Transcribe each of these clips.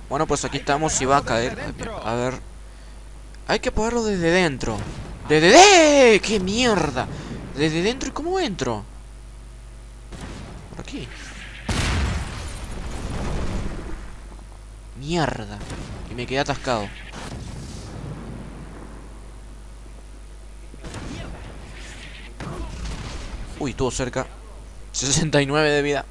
Bueno, pues aquí estamos y va a caer. A ver. Hay que ponerlo desde dentro. ¡Desde! ¡Qué mierda! Desde dentro, ¿y cómo entro? Por aquí. Mierda. Y me quedé atascado. Uy, estuvo cerca. 69 de vida.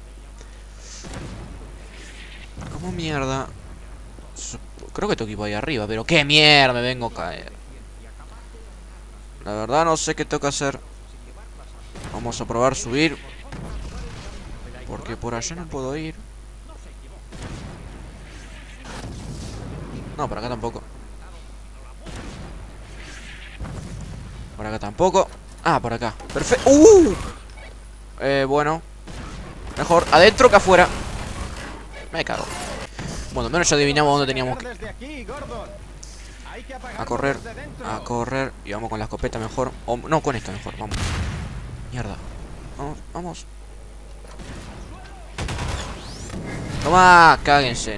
¿Cómo mierda? Creo que tengo que ir ahí arriba, pero ¡qué mierda! Me vengo a caer. La verdad no sé qué tengo que hacer. Vamos a probar subir. Porque por allá no puedo ir. No, por acá tampoco. Por acá tampoco. Ah, por acá. Perfecto. Bueno. Mejor adentro que afuera. Me cago. Bueno, al menos ya adivinamos dónde teníamos que... A correr. A correr. Y vamos con la escopeta mejor. O, no, con esta mejor. Vamos. Mierda. Vamos, vamos. Toma, cáguense.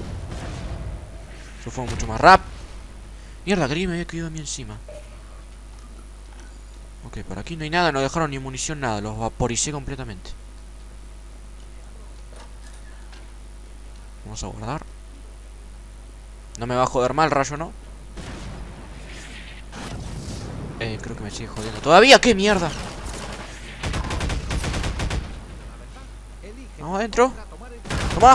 Eso fue mucho más rap. Mierda, creí que me había caído a mí encima. Ok, por aquí no hay nada. No dejaron ni munición, nada. Los vaporicé completamente. Vamos a guardar. No me va a joder mal, rayo, ¿no? Creo que me sigue jodiendo. ¿Todavía? ¡Qué mierda! Vamos adentro. ¡Toma!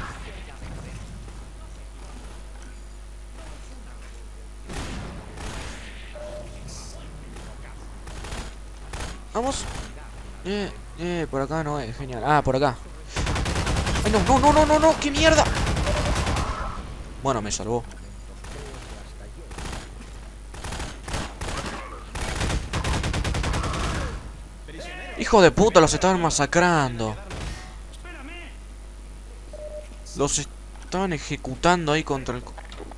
Vamos. Por acá no es, genial. Ah, por acá. Ay, no, no, no, no, no, no, qué mierda. Bueno, me salvó. Hijo de puta, los estaban masacrando. Los estaban ejecutando ahí contra el...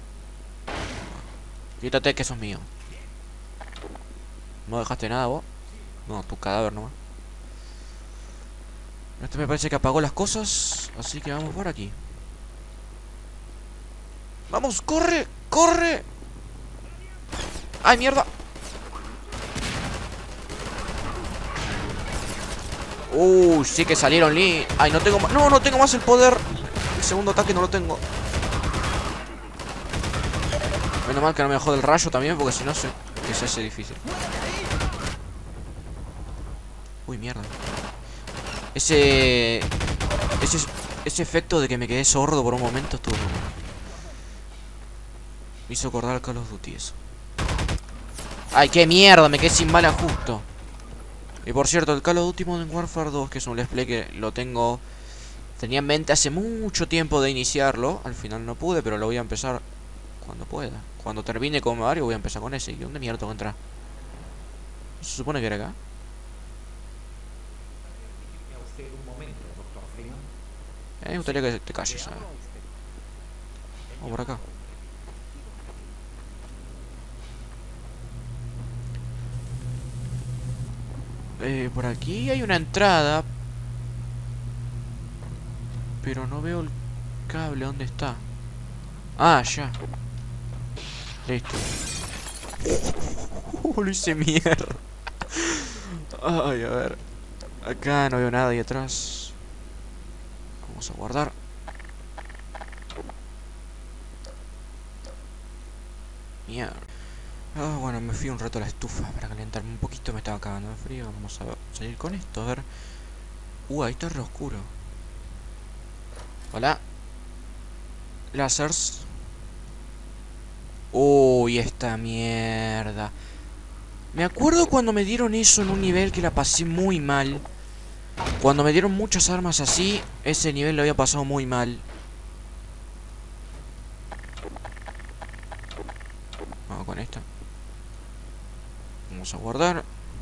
Quítate que eso es mío. ¿No dejaste nada vos? No, tu cadáver nomás. Este me parece que apagó las cosas. Así que vamos por aquí. ¡Vamos! ¡Corre! ¡Corre! ¡Ay, mierda! Sí que salieron Ay, no tengo más. No, no tengo más el poder. El segundo ataque no lo tengo. Menos mal que no me dejó del rayo también, porque si no se hace difícil. Uy, mierda. Ese efecto de que me quedé sordo por un momento estuvo... Me hizo acordar al Call of Duty eso. ¡Ay, qué mierda! Me quedé sin bala justo. Y por cierto, el Call of Duty Modern Warfare 2, que es un let's play que lo tengo... Tenía en mente hace mucho tiempo de iniciarlo. Al final no pude, pero lo voy a empezar cuando pueda. Cuando termine con Mario voy a empezar con ese. ¿Y dónde mierda tengo que entrar? ¿Se supone que era acá? Me gustaría que te calles, ¿sabes? Vamos por acá. Por aquí hay una entrada. Pero no veo el cable. ¿Dónde está? Ah, ya. Listo. Lo hice mierda. Ay, a ver. Acá no veo nada ahí atrás. Vamos a guardar. Mierda. Ah, bueno, me fui un rato a la estufa para calentarme un poquito. Me estaba cagando de frío. Vamos a salir con esto, a ver. Ahí está re oscuro. Hola. Lásers. Uy, esta mierda. Me acuerdo cuando me dieron eso en un nivel que la pasé muy mal. Cuando me dieron muchas armas así, ese nivel lo había pasado muy mal. Vamos con esta. Vamos a guardar.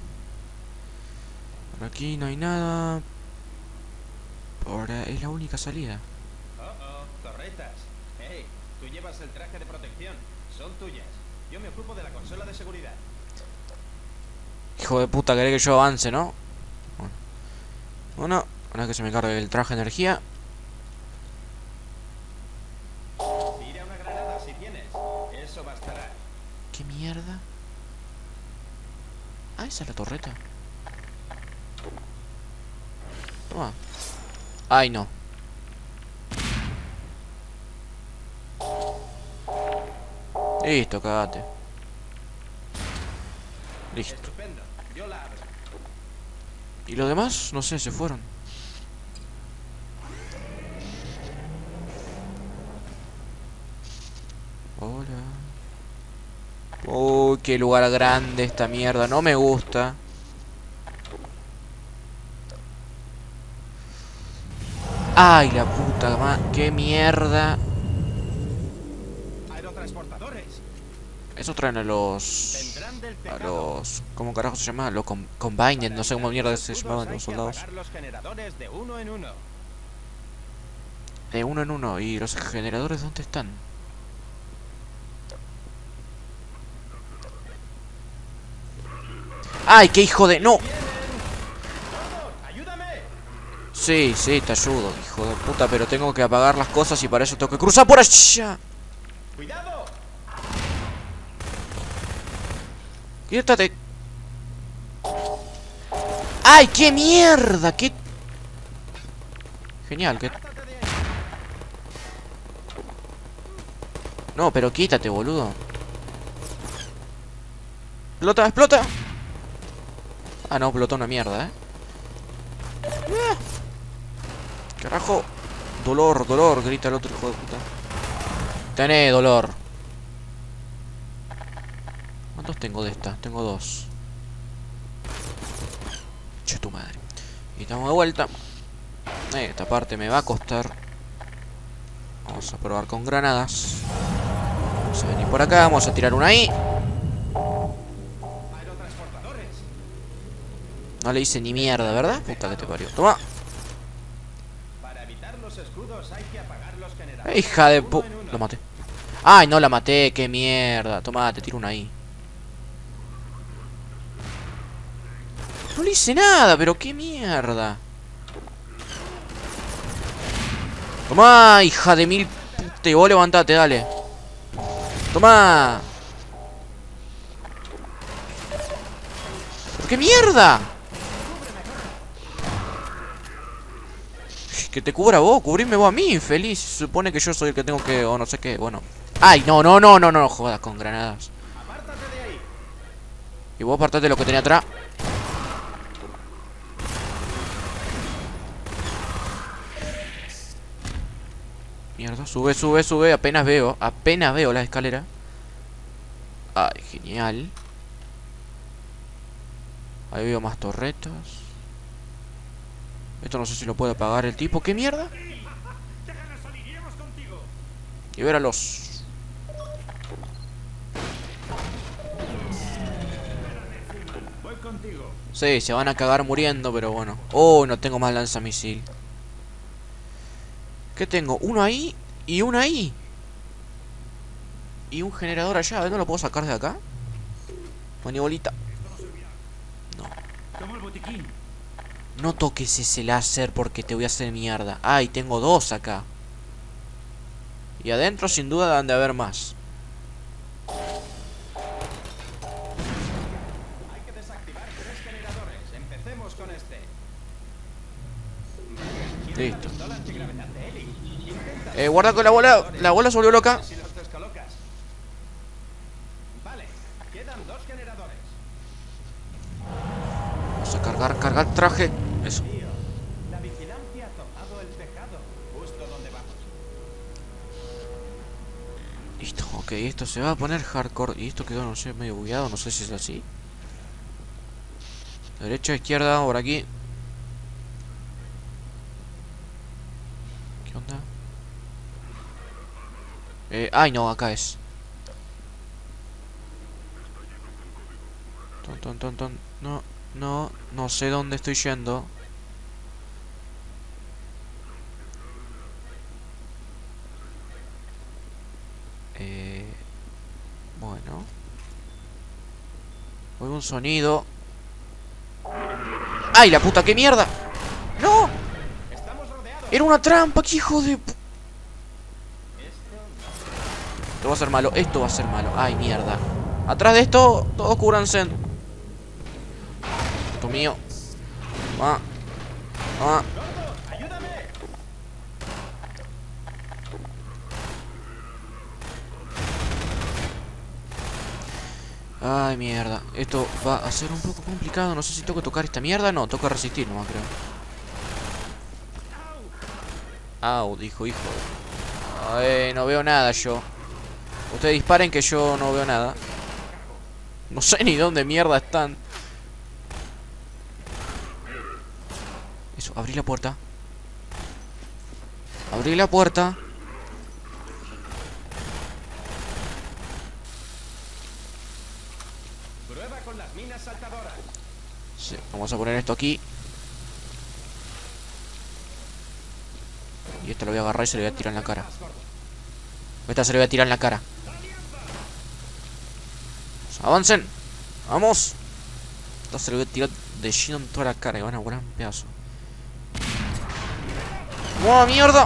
Por aquí no hay nada. Ahora es la única salida. Torretas. Hey, tú llevas el traje de protección. Son tuyas. Yo me ocupo de la consola de seguridad. Hijo de puta, querés que yo avance, ¿no? Bueno, ahora que se me cargue el traje de energía. esa es la torreta? Toma. Ay, no. Listo, cagate. Listo. Estupendo. Yo la abro. ¿Y los demás? No sé, se fueron. Hola. Uy, qué lugar grande esta mierda. No me gusta. Ay, la puta madre. Qué mierda. Aerotransportadores. Eso traen a los... Vendrán del A tejado. los... ¿Cómo carajo se llama? Los Combined. No sé cómo mierda se Escudos llamaban hay los que soldados. apagar los generadores de uno en uno. De uno en uno. ¿Y los generadores dónde están? ¡Ay, qué hijo de... ¡No! ¡Ayúdame! Sí, sí, te ayudo, hijo de puta. Pero tengo que apagar las cosas y para eso tengo que cruzar por allá. ¡Cuidado! Quítate. ¡Ay, qué mierda! ¡Qué... Genial, que... ¡Apártate de ahí! No, pero quítate, boludo. ¡Explota, explota! Ah, no, explotó una mierda, Carajo. Dolor, dolor, grita el otro hijo de puta. Tené dolor. ¿Cuántos tengo de estas? Tengo 2. Che tu madre. Y estamos de vuelta. Esta parte me va a costar. Vamos a probar con granadas. Vamos a venir por acá, vamos a tirar una ahí. Aerotransportadores. No le hice ni mierda, ¿verdad? Puta que te parió. Toma. Para evitar los escudos hay que apagar los generadores. Hija de uno pu... en uno. Lo maté. Ay, no la maté, qué mierda. Toma, te tiro una ahí. No le hice nada, pero qué mierda. Toma, hija de mil puta. Y vos levantate, dale. Toma. ¿Pero qué mierda? Que te cubra vos, cubrime vos a mí, infeliz. Se supone que yo soy el que tengo que... O no sé qué, bueno. Ay, no, no, no, no, no jodas con granadas. Apártate de ahí. Y vos apartate lo que tenía atrás. Mierda, sube, sube, sube. Apenas veo la escalera. Ay, genial. Ahí veo más torretas. Esto no sé si lo puede apagar el tipo. ¿Qué mierda? Y ver a los... Voy contigo. Sí, se van a cagar muriendo, pero bueno. Oh, no tengo más lanzamisil. ¿Qué tengo? Uno ahí y uno ahí. Y un generador allá. ¿No lo puedo sacar de acá? Manibolita. No. Toma el botiquín. No toques ese láser porque te voy a hacer mierda. Ay, tengo 2 acá. Y adentro sin duda han de haber más. Hay que desactivar 3 generadores. Empecemos con este. Listo. Pistola antigravedad de Eli. Intenta Guarda con la bola. La bola se volvió loca. si los descolocas. Vale, quedan 2 generadores. Vamos a cargar traje. Eso. Tío, la vigilancia ha tomado el tejado, justo donde vamos. Listo, ok, esto se va a poner hardcore. Y esto quedó, no sé, medio bugueado. No sé si es así. Derecha, izquierda, por aquí. ¿Qué onda? Ay, no, acá es. Ton. No sé dónde estoy yendo. Bueno. Oigo un sonido. ¡Ay, la puta, qué mierda! ¡No! Estamos rodeados. Era una trampa, qué hijo de... Esto Esto va a ser malo, esto va a ser malo. Ay, mierda. Atrás de esto, todos cúbranse. Esto mío. Ah. Ah. Ay, mierda. Esto va a ser un poco complicado. No sé si tengo que tocar esta mierda. No, toca resistir nomás, creo. Au, dijo, hijo. Ay, no veo nada yo. Ustedes disparen que yo no veo nada. No sé ni dónde mierda están. Eso, abrí la puerta. Abrí la puerta. Prueba con las minas saltadoras. Sí, vamos a poner esto aquí. Y esto lo voy a agarrar y se lo voy a tirar en la cara. Esta se lo voy a tirar en la cara. ¡Avancen! ¡Vamos! Esta se lo voy a tirar de lleno en toda la cara. Y van a volar un pedazo. ¡Oh, mierda!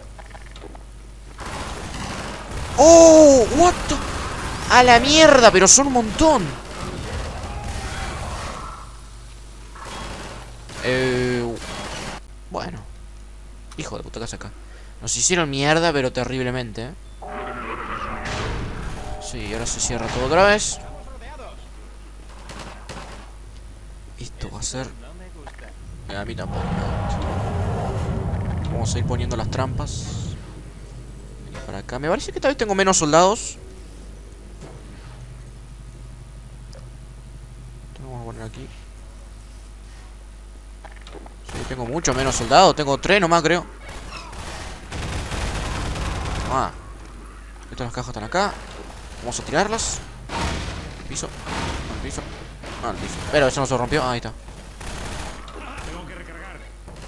¡Oh! ¡What the... ¡A la mierda! Pero son un montón. Bueno. Hijo de puta, ¿qué hace acá? Nos hicieron mierda, pero terriblemente, ¿eh? Sí, ahora se cierra todo otra vez. Esto va a ser... A mí tampoco me gusta. Vamos a ir poniendo las trampas. Vení para acá. Me parece que tal vez tengo menos soldados. Esto lo vamos a poner aquí. Sí, tengo mucho menos soldados. Tengo 3 nomás, creo. Ah. Estas las cajas están acá. Vamos a tirarlas. Al piso. Al piso. Al piso. Pero eso no se rompió. Ah, ahí está. Tengo que recargar.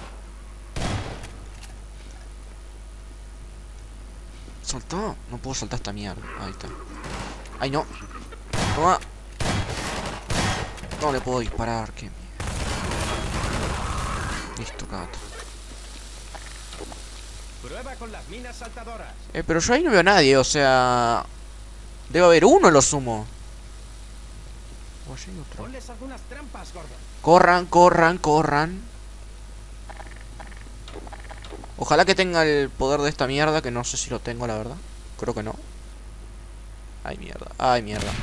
¿Saltá? No puedo saltar esta mierda. Ahí está. Ay, no. Toma. No le puedo disparar. Qué mierda. Listo, gato. Prueba con las minas saltadoras. Pero yo ahí no veo a nadie, o sea... Debe haber uno en lo sumo. O allí hay otro. Ponles algunas trampas, gordo. Corran, corran, corran. Ojalá que tenga el poder de esta mierda, que no sé si lo tengo, la verdad. Creo que no. Ay, mierda, ay, mierda.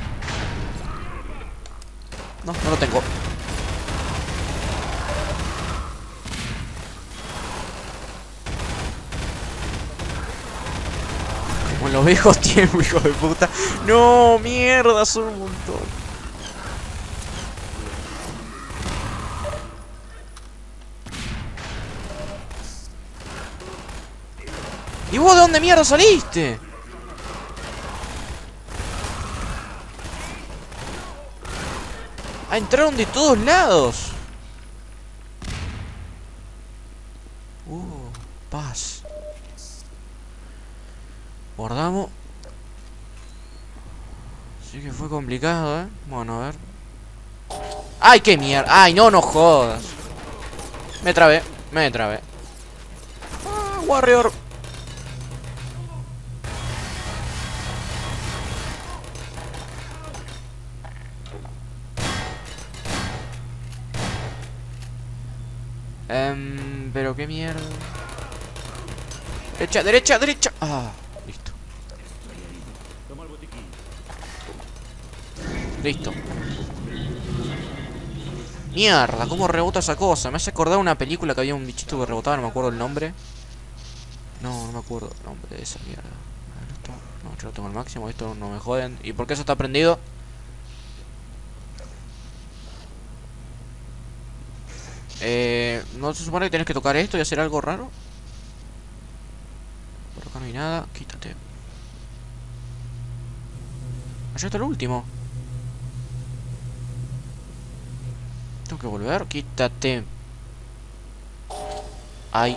No, no lo tengo. Como en los viejos tiempos, hijo de puta. No, mierda, son un montón. ¿Y vos de dónde mierda saliste? Ah, entraron de todos lados. Paz. Guardamos. Sí que fue complicado, Bueno, a ver. ¡Ay, qué mierda! ¡Ay, no, no jodas! Me trabé, me trabé. ¡Ah, Warrior! Pero qué mierda. Derecha, derecha, derecha. Ah, listo. Listo. Mierda, cómo rebota esa cosa. Me hace acordar una película que había un bichito que rebotaba, no me acuerdo el nombre. No, no me acuerdo el nombre de esa mierda. A ver, esto. No, yo lo tengo al máximo, esto no me joden. ¿Y por qué eso está prendido? ¿No se supone que tienes que tocar esto y hacer algo raro? Por acá no hay nada, quítate. Allá está el último. Tengo que volver, quítate. Ay.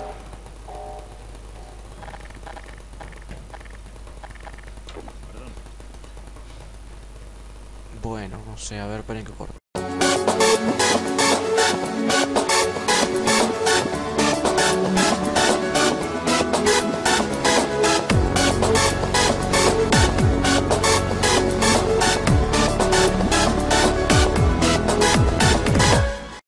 Bueno, no sé, a ver, esperen que corto.